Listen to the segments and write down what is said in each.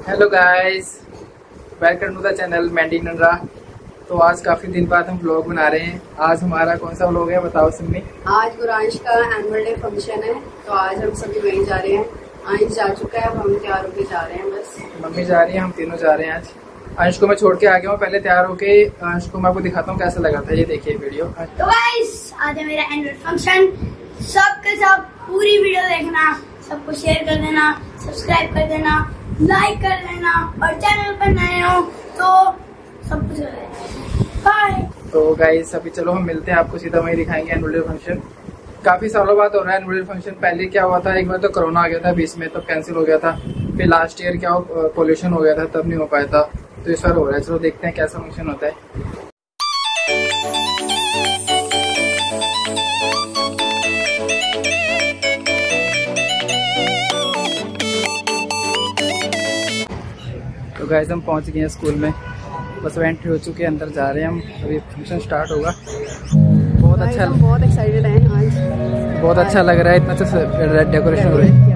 Hello guys, welcome to the channel मैंडी नंडरा। तो आज काफी दिन बाद हम व्लॉग बना रहे हैं। आज हमारा कौन सा व्लॉग है बताओ सिम्मी। आज गुरांश का एनुअल डे फंक्शन है, तो आज हम सभी वहीं जा रहे हैं। अंश जा चुका है, अब हम तैयार होके जा रहे हैं। बस मम्मी जा रही है, हम तीनों जा रहे हैं। आज अंश को मैं छोड़ के आ गया हूँ, पहले तैयार होके अंश को मैं आपको दिखाता हूँ कैसा लगा था। ये देखिए वीडियो। तो गाइस, आज है मेरा एनुअल फंक्शन। सबके सब पूरी वीडियो देखना, सबको शेयर कर देना, सब्सक्राइब कर देना, लाइक कर देना, और चैनल पर नए हो तो सब कुछ कर देना। बाय। तो गाइस अभी चलो हम मिलते हैं, आपको सीधा वहीं दिखाएंगे एनुअल डे फंक्शन। काफी सालों बाद हो रहा है एनुअल डे फंक्शन। पहले क्या हुआ था, एक बार तो कोरोना आ गया था बीच में, तब कैंसिल हो गया था। फिर लास्ट ईयर क्या पोल्यूशन हो गया था, तब नहीं हो पाया था। तो इस बार हो रहा है। चलो देखते हैं कैसा फंक्शन होता है। तो गाइस हम पहुंच गए हैं स्कूल में, बस एंट्री हो चुके हैं, अंदर जा रहे हैं हम। अभी फंक्शन स्टार्ट होगा। बहुत एक्साइटेड हैं आज। बहुत अच्छा लग रहा है, इतना अच्छा डेकोरेशन हो रही है।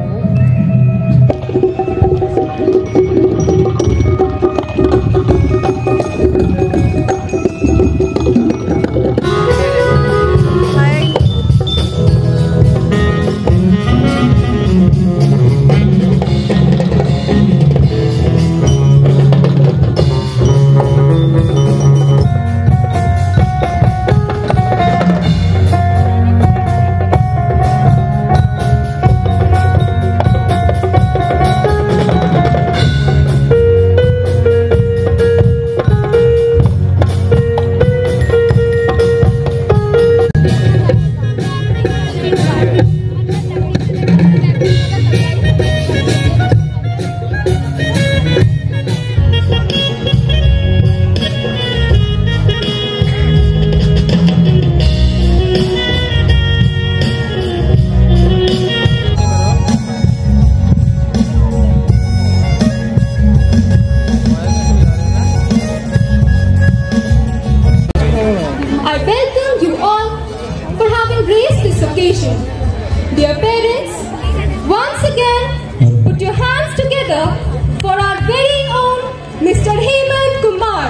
Dear parents, once again put your hands together for our very own Mr. Hemant Kumar.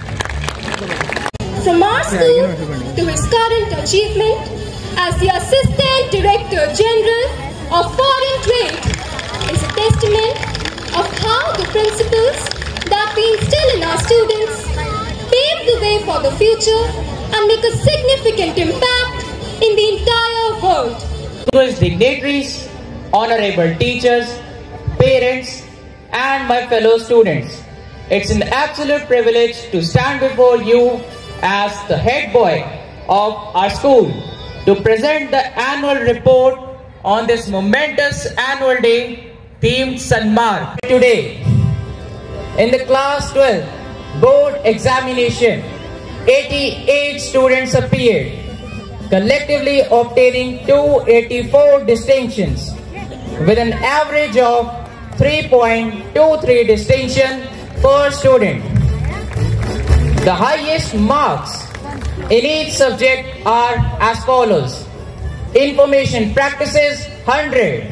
From our school to his current achievement as the Assistant Director General of Foreign Trade is a testament of how the principles that we instill in our students pave the way for the future and make a significant impact in the entire world. To his dignitaries, honorable teachers, parents, and my fellow students, it's an absolute privilege to stand before you as the head boy of our school to present the annual report on this momentous annual day themed Sanmark. Today, in the class 12 board examination, 88 students appeared, collectively obtaining 284 distinctions with an average of 3.23 distinction per student. The highest marks in each subject are as follows: information practices 100,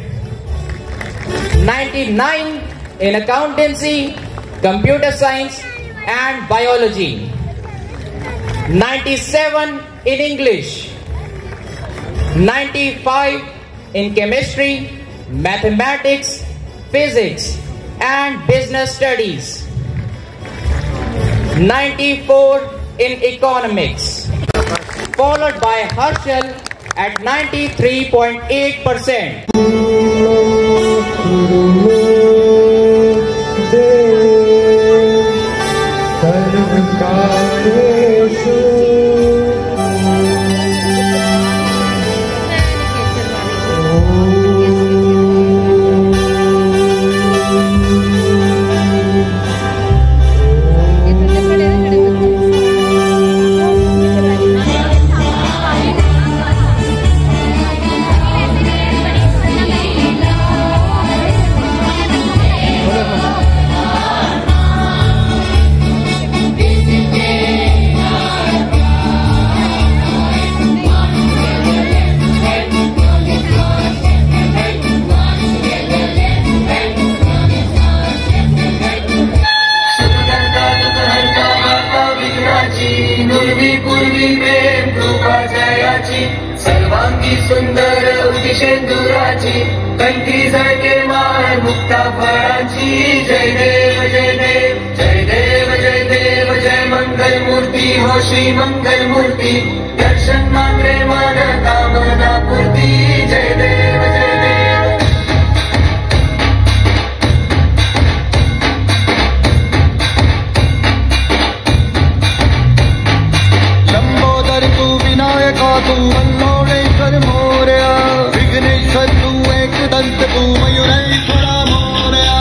99 in accountancy, computer science and biology, 97 in English, 95 in chemistry, mathematics, physics and business studies, 94 in economics, followed by Harshal at 93.8%. अति सुंदर उदिशेंदुराची कंठी झळके my मुक्ता फळाची जय देव जय देव जय देव जय देव जय मंगल मूर्ती हो श्री मंगल मूर्ती दर्शन मात्रे मन कामना पूर्ती जय देव जय देव लंबोदर तू विनायका तू वल्लोळेश्वर मोरया विघ्नेश्वर तू एकदंत तू मयुरेश्वरा मोरया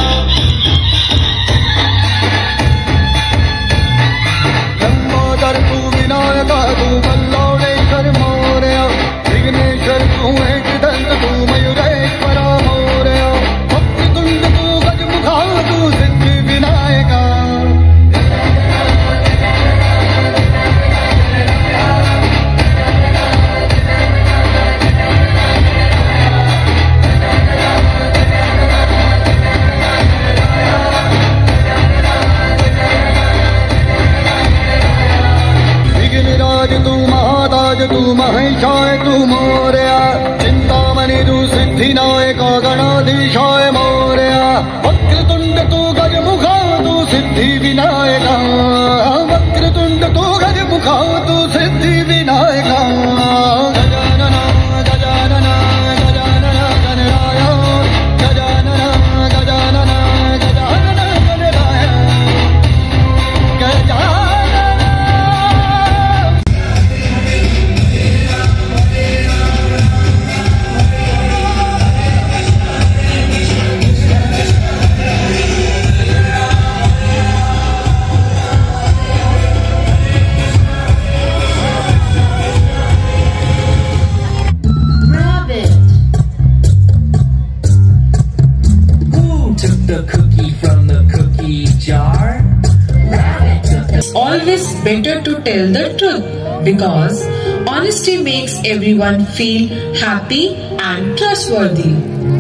लंबोदर तू विनायका तू वल्लोळेश्वर मोरया विघ्नेश्वर तू एकदंत तू मयुरेश्वरा मोरया भक्तितुंड तू गजमुखा तू सिद्धी विनायका तू महाताज तू महेशाय तू मोरया चिंतामणि तू सिद्धिनायका गणाधीशाय मोरया वक्रतुंड तू गजमुखा तू सिद्धि विनायका वक्रतुंड तू गजमुखा तू Siddhi Vinayaka Gajanan Gajanan Gajanan Ganaraya Gajanan Gajanan Gajanan Ganaraya Gajanan Always better to tell the truth because honesty makes everyone feel happy and trustworthy.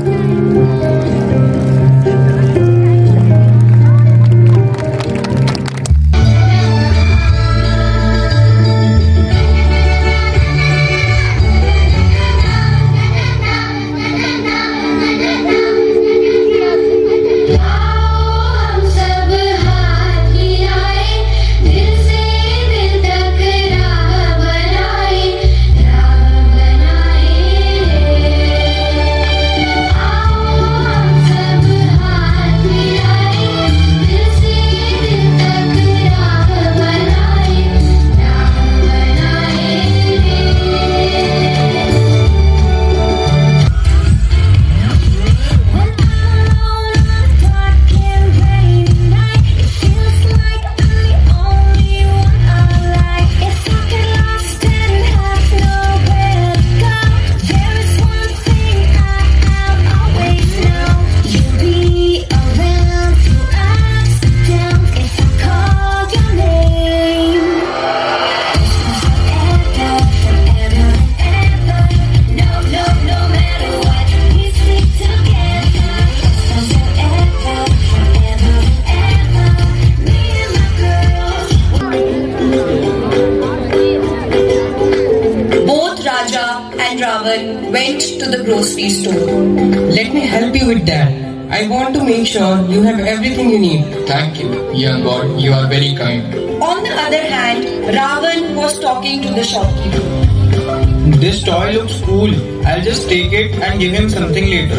Went to the grocery store. Let me help you with that. I want to make sure you have everything you need. Thank you, young boy. You are very kind. On the other hand, Ravan was talking to the shopkeeper. This toy looks cool. I'll just take it and give him something later.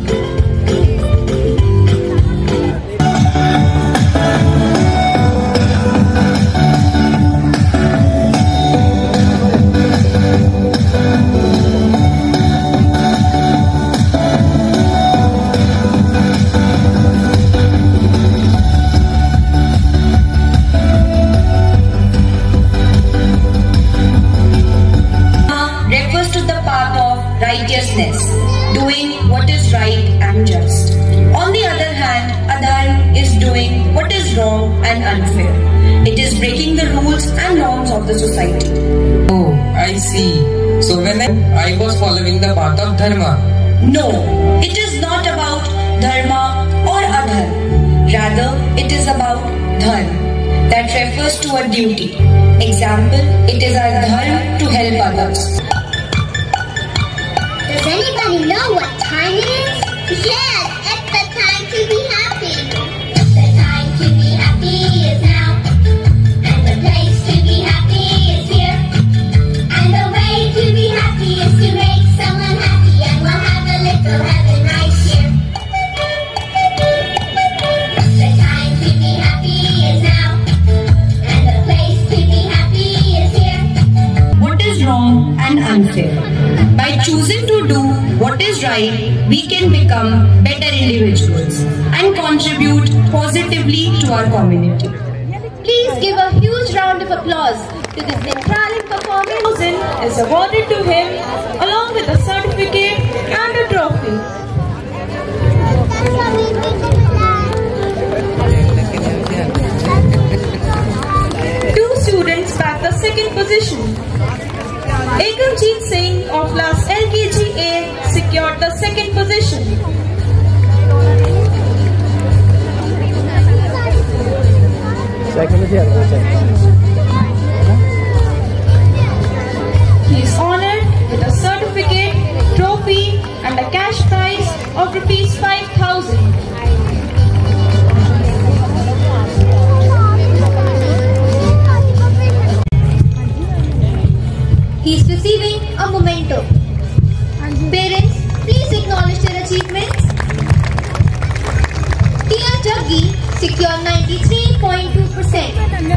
Righteousness, doing what is right and just. On the other hand, adharma is doing what is wrong and unfair. It is breaking the rules and norms of the society. Oh, I see. So when I was following the path of dharma. No, it is not about dharma or adharma. Rather, it is about dharma. That refers to a duty. Example, it is our dharma to help others. you know what time it is? Yes, it's the time to be happy. The time to be happy is now. And the place to be happy is here. And the way to be happy is to make someone happy. And we'll have a little heaven right here. The time to be happy is now. And the place to be happy is here. What is wrong and unfair? By choosing to do what is right, we can become better individuals and contribute positively to our community. Please give a huge round of applause to this enthralling performance. Is awarded to him along with a certificate and a trophy. Two students bagged the second position. Ekamjeet Singh of class LKG A secured the second position. He is honored with a certificate, trophy and a cash prize of Rs 5,000. He is receiving a memento. Parents, please acknowledge their achievements. Tia Jaggi secured 93.2%.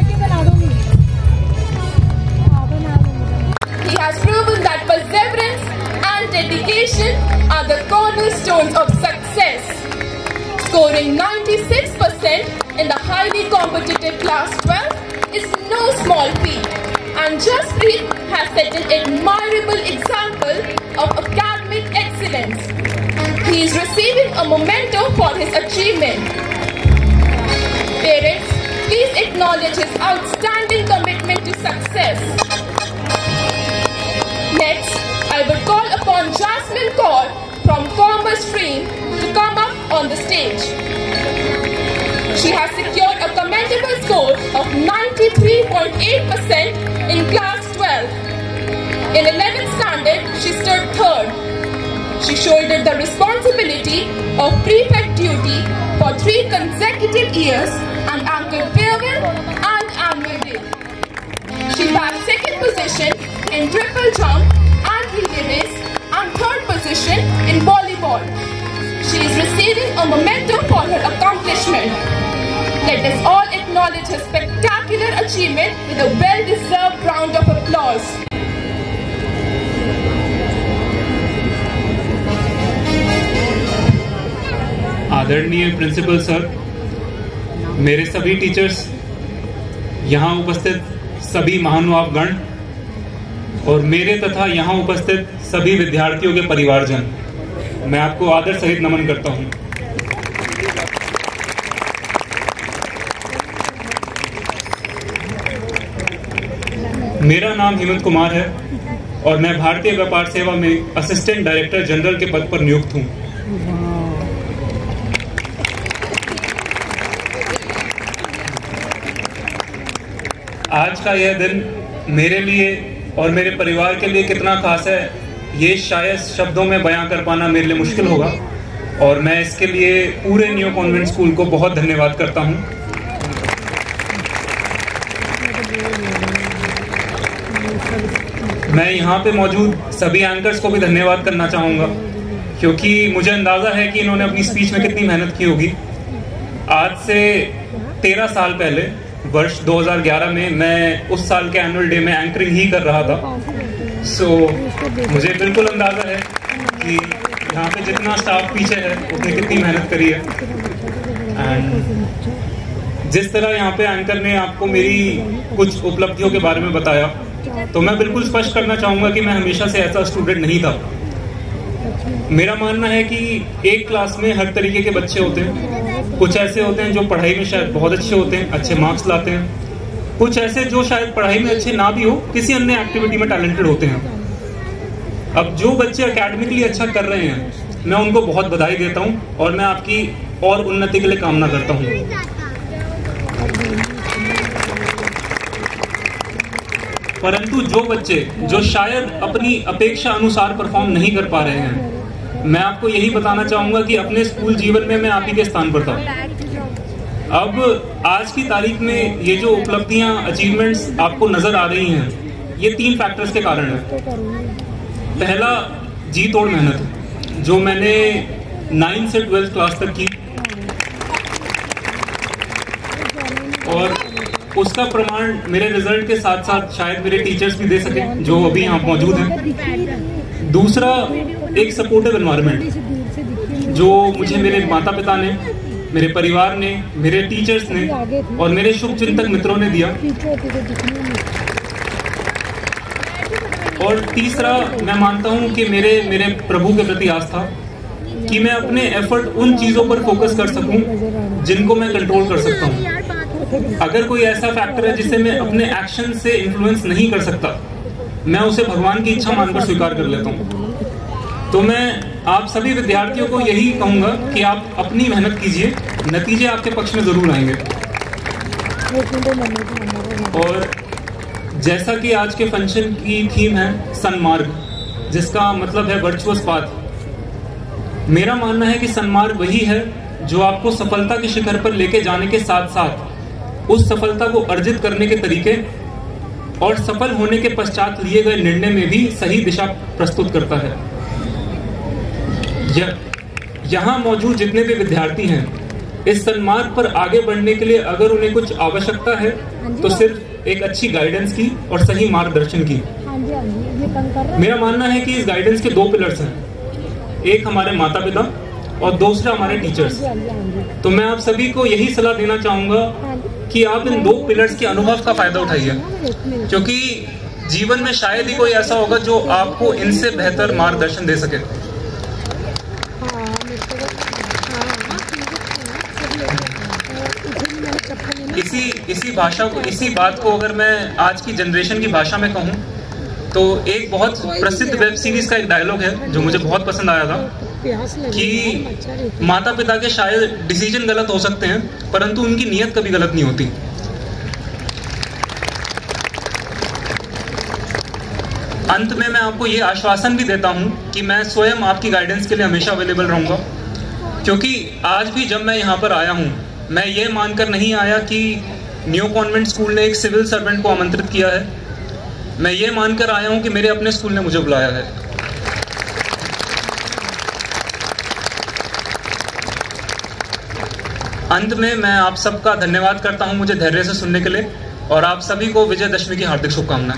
He has proven that perseverance and dedication are the cornerstones of success. Scoring 96% in the highly competitive class 12 is no small feat. And Jaspreet has set an admirable example of academic excellence. He is receiving a memento for his achievement. Parents, please acknowledge his outstanding commitment to success. Next, I would call upon Jasmine Kaur from Commerce Stream to come up on the stage. She has secured a commendable score of 93.8% in class 12. In 11th standard, she stood third. She shouldered the responsibility of prefect duty for 3 consecutive years and anchored farewell and annual day. She bagged second position in triple jump and relay race and third position in volleyball. She is receiving a memento for her accomplishment. Let us all acknowledge her spectacular achievement with a well-deserved round of applause. आदरणीय principal sir, मेरे सभी teachers, यहाँ उपस्थित सभी महानुभावगण और मेरे तथा यहाँ उपस्थित सभी विद्यार्थियों के परिवारजन, मैं आपको आदर सहित नमन करता हूँ। मेरा नाम हेमंत कुमार है और मैं भारतीय व्यापार सेवा में असिस्टेंट डायरेक्टर जनरल के पद पर नियुक्त हूँ। आज का यह दिन मेरे लिए और मेरे परिवार के लिए कितना खास है, ये शायद शब्दों में बयां कर पाना मेरे लिए मुश्किल होगा और मैं इसके लिए पूरे न्यू कॉन्वेंट स्कूल को बहुत धन्यवाद करता हूँ। मैं यहाँ पे मौजूद सभी एंकर्स को भी धन्यवाद करना चाहूँगा क्योंकि मुझे अंदाज़ा है कि इन्होंने अपनी स्पीच में कितनी मेहनत की होगी। आज से 13 साल पहले वर्ष 2011 में मैं उस साल के एनुअल डे में एंकरिंग ही कर रहा था। मुझे बिल्कुल अंदाज़ा है कि यहाँ पे जितना स्टाफ पीछे है उसने कितनी मेहनत करी है। एंड जिस तरह यहाँ पे एंकर ने आपको मेरी कुछ उपलब्धियों के बारे में बताया, तो मैं बिल्कुल स्पष्ट करना चाहूँगा कि मैं हमेशा से ऐसा स्टूडेंट नहीं था। मेरा मानना है कि एक क्लास में हर तरीके के बच्चे होते हैं। कुछ ऐसे होते हैं जो पढ़ाई में शायद बहुत अच्छे होते हैं, अच्छे मार्क्स लाते हैं। कुछ ऐसे जो शायद पढ़ाई में अच्छे ना भी हो, किसी अन्य एक्टिविटी में टैलेंटेड होते हैं। अब जो बच्चे एकेडमिकली अच्छा कर रहे हैं, मैं उनको बहुत बधाई देता हूँ और मैं आपकी और उन्नति के लिए कामना करता हूँ। परंतु जो बच्चे जो शायद अपनी अपेक्षा अनुसार परफॉर्म नहीं कर पा रहे हैं, मैं आपको यही बताना चाहूंगा कि अपने स्कूल जीवन में मैं आप ही के स्थान पर था। अब आज की तारीख में ये जो उपलब्धियां, अचीवमेंट्स आपको नजर आ रही हैं, ये 3 फैक्टर्स के कारण है। पहला, जी तोड़ मेहनत, जो मैंने 9 से 12th क्लास तक की, और उसका प्रमाण मेरे रिजल्ट के साथ साथ शायद मेरे टीचर्स भी दे सके जो अभी यहाँ मौजूद हैं। दूसरा, एक सपोर्टिव एनवायरनमेंट जो मुझे मेरे माता पिता ने, मेरे परिवार ने, मेरे टीचर्स ने और मेरे शुभचिंतक मित्रों ने दिया। और तीसरा, मैं मानता हूँ कि मेरे प्रभु के प्रति आस्था, कि मैं अपने एफर्ट उन चीजों पर फोकस कर सकूं जिनको मैं कंट्रोल कर सकता हूं। अगर कोई ऐसा फैक्टर है जिसे मैं अपने एक्शन से इन्फ्लुएंस नहीं कर सकता, मैं उसे भगवान की इच्छा मानकर स्वीकार कर लेता हूं। तो मैं आप सभी विद्यार्थियों को यही कहूंगा कि आप अपनी मेहनत कीजिए, नतीजे आपके पक्ष में जरूर आएंगे। और जैसा कि आज के फंक्शन की थीम है सन्मार्ग, जिसका मतलब है वर्चुअस पाथ, मेरा मानना है कि सन्मार्ग वही है जो आपको सफलता के शिखर पर लेके जाने के साथ साथ उस सफलता को अर्जित करने के तरीके और सफल होने के पश्चात लिए गए निर्णय में भी सही दिशा प्रस्तुत करता है। यहाँ मौजूद जितने भी विद्यार्थी हैं, इस सन्मार्ग पर आगे बढ़ने के लिए अगर उन्हें कुछ आवश्यकता है तो सिर्फ एक अच्छी गाइडेंस की और सही मार्गदर्शन की। मेरा मानना है कि इस गाइडेंस के 2 पिलर्स हैं, एक हमारे माता पिता और दूसरा हमारे टीचर्स। तो मैं आप सभी को यही सलाह देना चाहूंगा कि आप इन 2 पिलर्स के अनुभव का फायदा उठाइए, क्योंकि जीवन में शायद ही कोई ऐसा होगा जो आपको इनसे बेहतर मार्गदर्शन दे सके। इसी बात को अगर मैं आज की जनरेशन की भाषा में कहूं तो एक बहुत प्रसिद्ध वेब सीरीज का एक डायलॉग है जो मुझे बहुत पसंद आया था, कि माता पिता के शायद डिसीजन गलत हो सकते हैं परंतु उनकी नीयत कभी गलत नहीं होती। अंत में मैं आपको ये आश्वासन भी देता हूं कि मैं स्वयं आपकी गाइडेंस के लिए हमेशा अवेलेबल रहूंगा, क्योंकि आज भी जब मैं यहाँ पर आया हूँ, मैं ये मानकर नहीं आया कि न्यू कॉन्वेंट स्कूल ने एक सिविल सर्वेंट को आमंत्रित किया है, मैं ये मानकर आया हूं कि मेरे अपने स्कूल ने मुझे बुलाया है। अंत में मैं आप सबका धन्यवाद करता हूं मुझे धैर्य से सुनने के लिए, और आप सभी को विजयदशमी की हार्दिक शुभकामनाएं।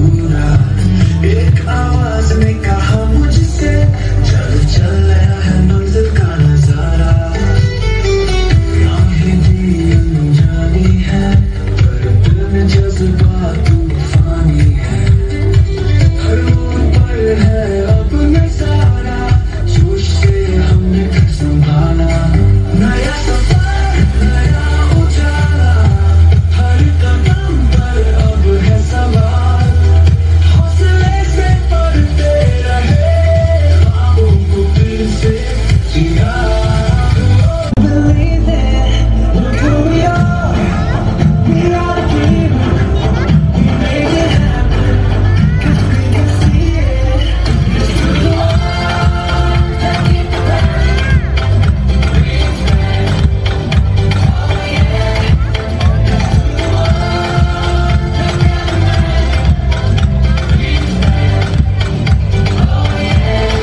अधूरा। एक आवाज ने कहा मुझसे चल चल रहा है मंजिल का नजारा। राहें भी अनजानी है पर दिल में जज्बा तूफानी है। हर मोड़ पर है अब नजारा जोश से हमने फिर संभाला। नया सफर नया उजाला हर कदम पर अब है सवाल। हौसले से बढ़ते रहे ख्वाबों को फिर से जिया। Believe it, look who we are a dream, we made it happen, 'cause we can see it. It's to the one that keep burning, breathe back, oh yeah. It's to the one that never ends, breathe back, oh yeah.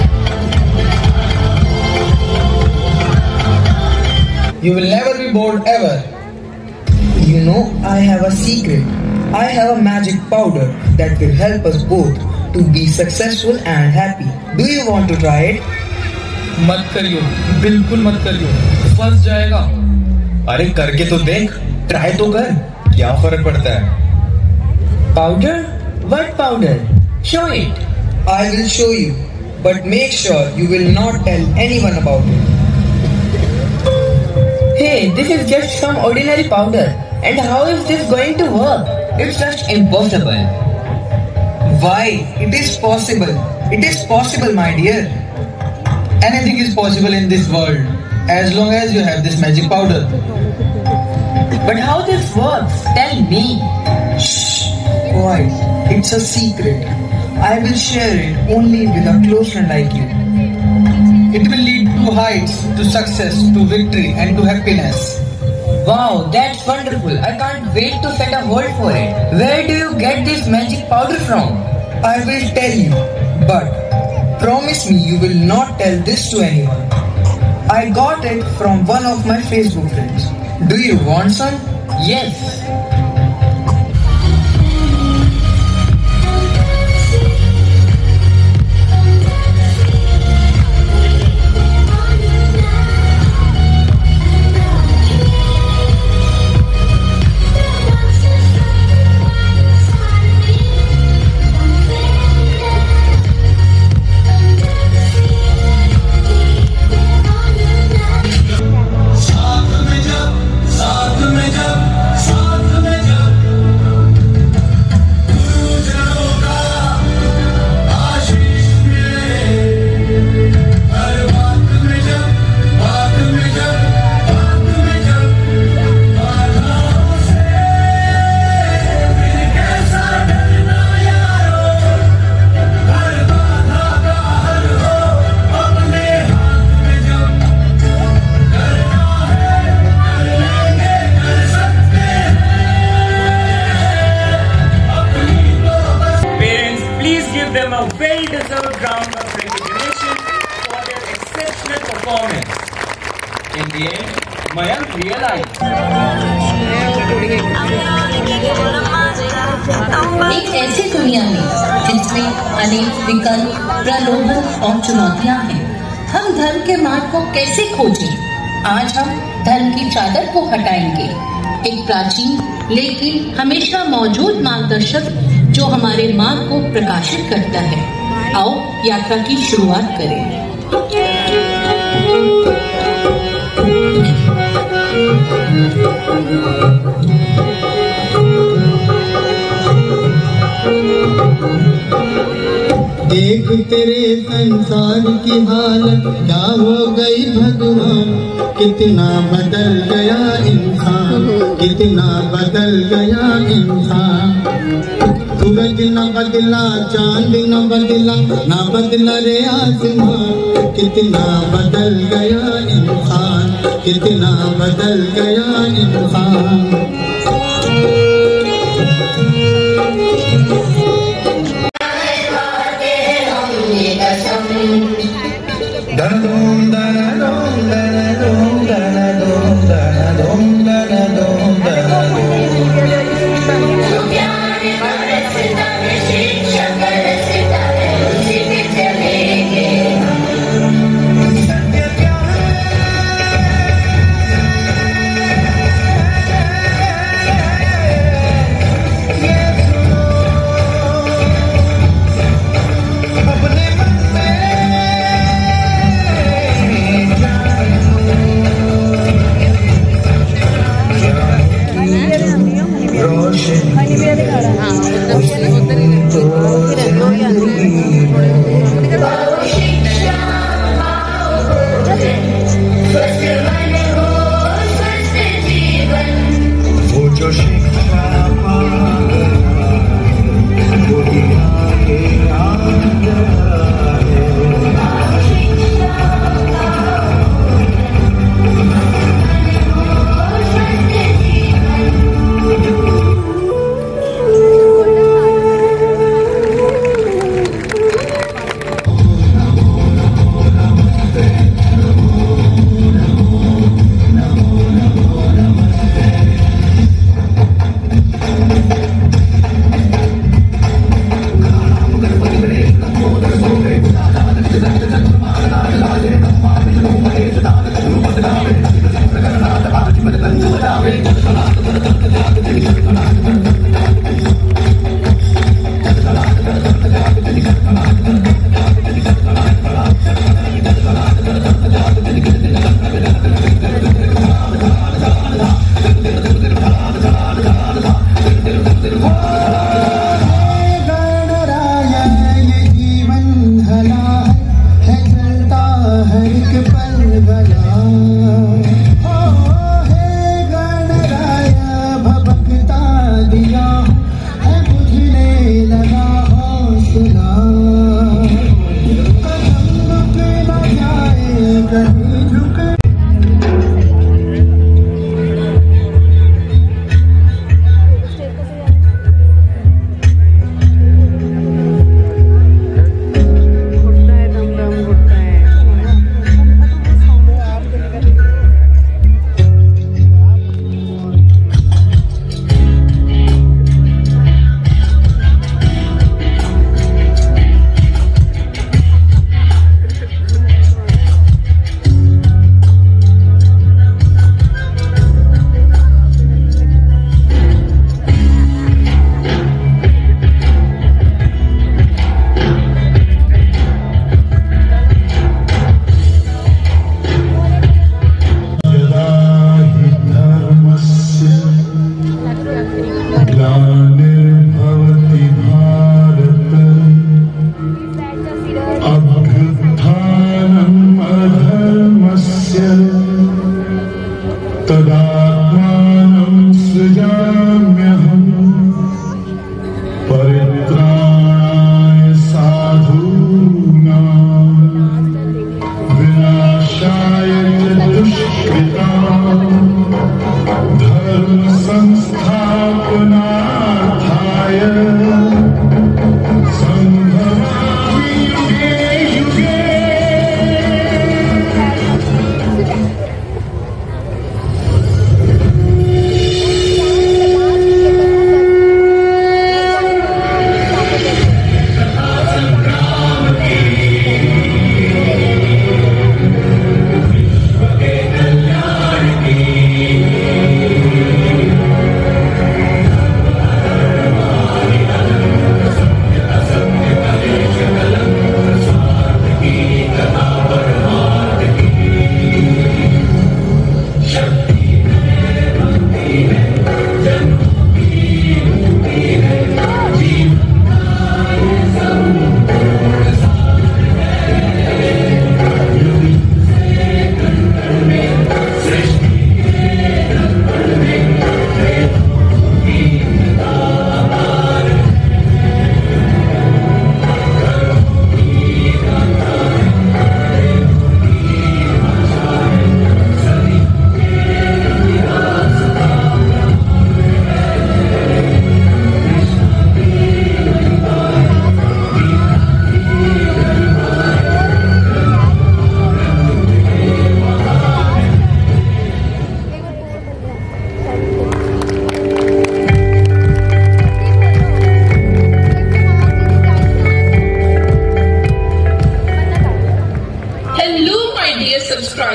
You will never be bored ever. You know, I have a secret. I have a magic powder that will help us both to be successful and happy. Do you want to try it? मत करियो, बिल्कुल मत करियो, फंस जाएगा। अरे करके तो देख, ट्राई तो कर, क्या फर्क पड़ता है। Powder? What powder? Show it. I will show you, but make sure you will not tell anyone about it. Hey, this is just some ordinary powder. And how is this going to work? It's just impossible. Why? It is possible. It is possible, my dear. Anything is possible in this world, as long as you have this magic powder. But how this works? Tell me. Shh. Quiet. It's a secret. I will share it only with a close friend like you. It will lead to heights, to success, to victory, and to happiness. Wow, that's wonderful. I can't wait to set a hold for it. Where do you get this magic powder from? I will tell you, but promise me you will not tell this to anyone. I got it from one of my Facebook friends. Do you want some? Yes. well-deserved round of recognition for their exceptional performance. In the end, Mayank realized. एक ऐसी दुनिया में जिसमें अनेक विकल्प, प्रलोभन और चुनौतियां हैं, हम धर्म के मार्ग को कैसे खोजें? आज हम धर्म की चादर को हटाएंगे, एक प्राचीन लेकिन हमेशा मौजूद मार्गदर्शक जो हमारे मार्ग को प्रकाशित करता है। आओ यात्रा की शुरुआत करें। देख तेरे संसार की हालत क्या हो गई भगवान, कितना बदल गया इंसान, कितना बदल गया इंसान। सूरज न बदला, चांद न बदला, न बदला रे आसमान, कितना बदल गया इंसान, कितना बदल गया इंसान। Dum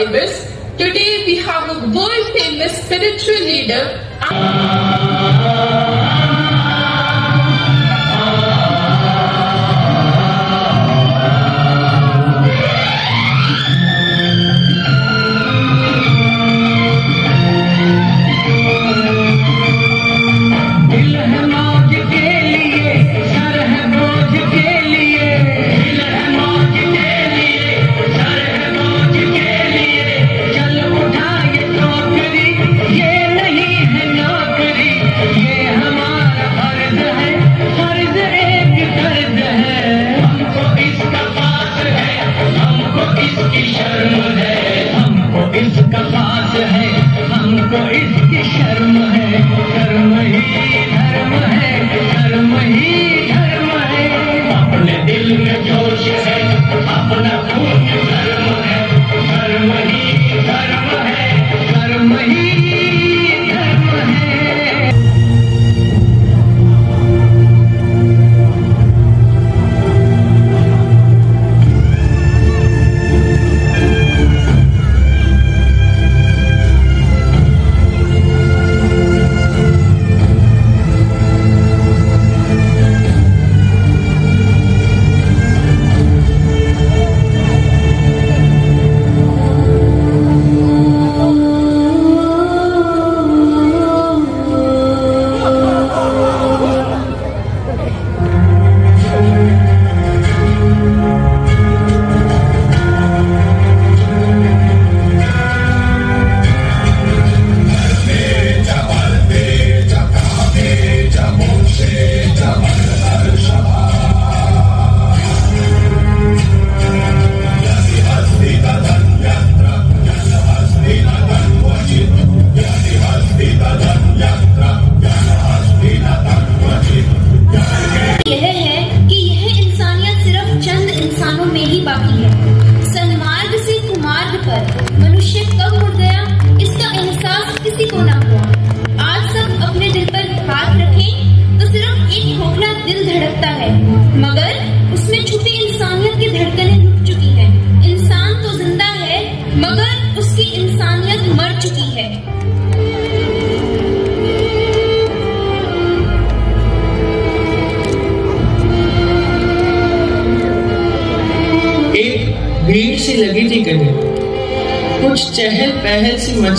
subscribers, today we have a world-famous spiritual leader. भीड़ सी लगी थी कहीं, कुछ चहल पहल सी मच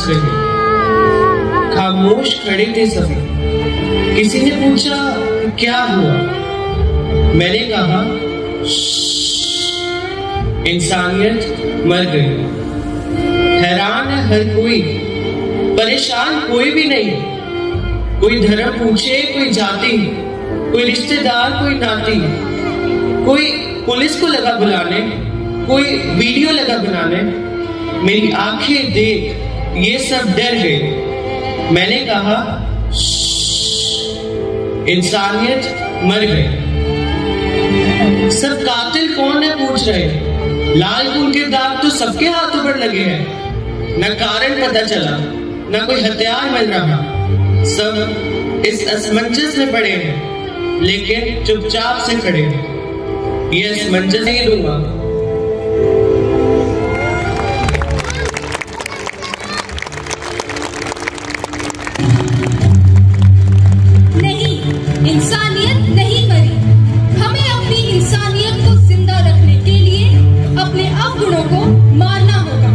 रही, खामोश खड़े थे सभी। किसी ने पूछा क्या हुआ? मैंने कहा इंसानियत मर गई। हैरान है हर कोई, परेशान कोई भी नहीं। कोई धर्म पूछे, कोई जाति, कोई रिश्तेदार, कोई नाती, कोई पुलिस को लगा बुलाने, कोई वीडियो लगा बनाने। मेरी आंखें देख ये सब डर गए। मैंने कहा इंसानियत मर गई। सब कातिल कौन है पूछ रहे। लाल खून के दाग तो सबके हाथों पर लगे हैं। न कारण पता चला, न कोई हथियार मिल रहा। सब इस असमंजस में पड़े हैं, लेकिन चुपचाप से खड़े हैं। ये असमंजस नहीं दूंगा। इंसानियत नहीं मरी। हमें अपनी इंसानियत को जिंदा रखने के लिए अपने अवगुणों को मारना होगा।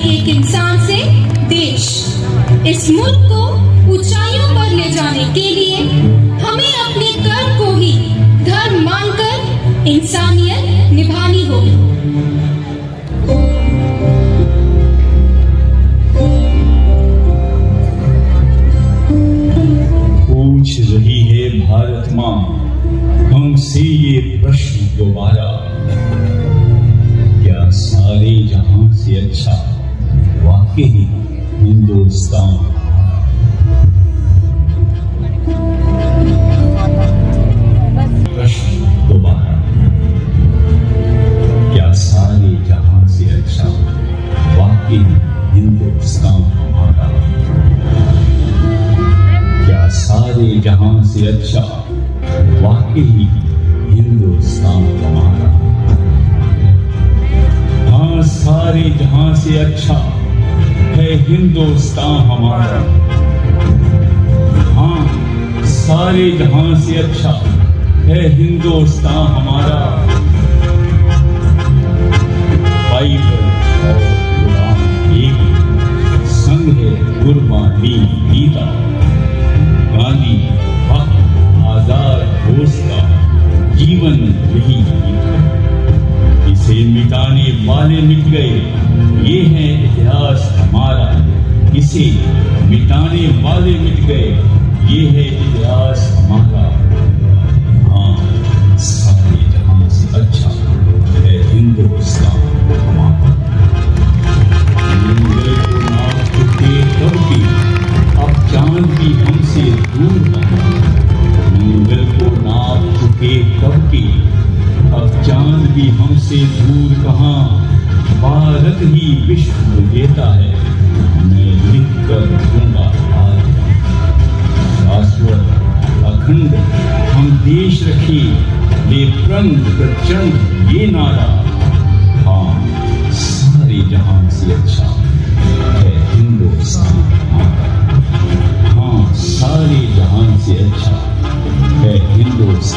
एक इंसान से देश। इस मुल्क को ऊंचाइयों पर ले जाने के लिए हमें अपने कर्म को ही धर्म मानकर इंसानियत निभानी होगी। पूछ रही है भारत माँ हमसे ये प्रश्न दोबारा, क्या सारे जहां से अच्छा वाकई हिंदुस्तान? प्रश्न दोबारा, क्या सारे जहां से अच्छा वाकई हिंदुस्तान हमारा? क्या सारे जहां से अच्छा वाकई हिंदुस्तान हमारा? हाँ, सारे जहां से अच्छा है हिंदुस्तान हमारा। हाँ, सारे जहां से अच्छा है हिंदुस्तान हमारा। बाइबल और कुरान एक संग है, कुर्बानी गीता, गांधी, भक्त, आजाद, बोस का जीवन यही गीता। इसे मिटाने वाले मिट गए, ये है इतिहास हमारा। इसे मिटाने वाले मिट गए, ये है इतिहास हमारा। हाँ, सारे जहां से अच्छा है हिंदुस्तान हमारा। मंगल को नाप चुके कब की, अब चांद भी हमसे दूर कहाँ। मंगल को नाप चुके कब की, अब चांद भी हमसे दूर कहाँ। भारत ही विश्व देता है, मैं लिख कर दूंगा आज। शाश्वत अखंड हम देश रखे, बेप्रंग प्रचंड ये नारा। हाँ, सारे जहां से अच्छा है हिंदुस्तान हमारा। हाँ, सारे जहां से अच्छा है हिंदुस्तान।